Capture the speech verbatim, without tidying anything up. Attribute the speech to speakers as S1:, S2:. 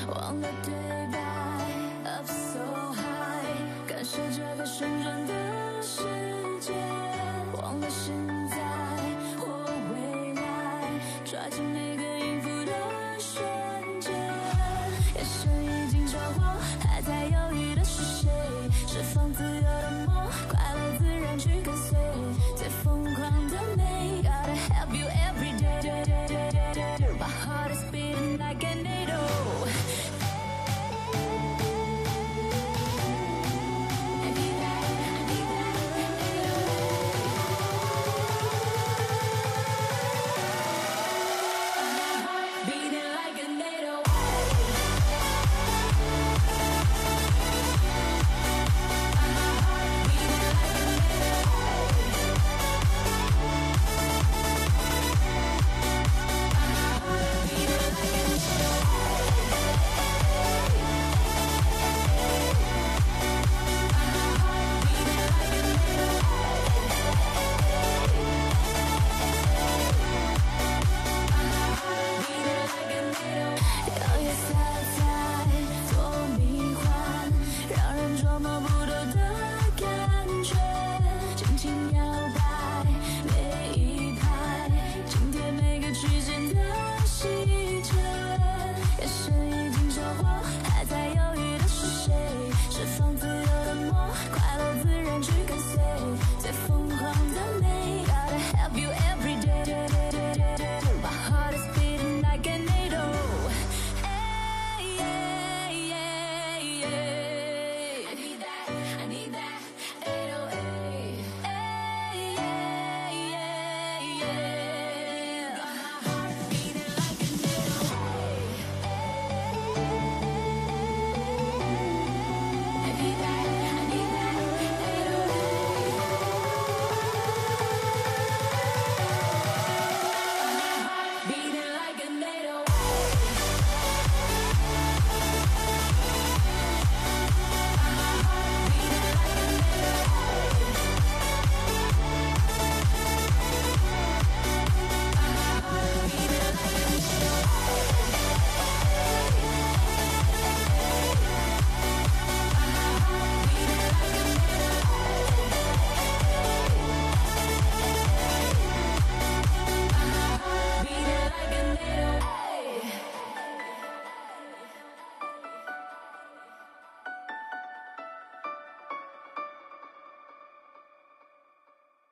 S1: 忘了对白 ，Up so high， 感受这个旋转的世界，忘了现在或未来，抓紧每个音符的瞬间。夜深已经着火，还在犹豫的是谁？释放自由的梦，快乐自然去跟随，最疯狂的美。Gotta help you every day， My heart is beating like an needle。是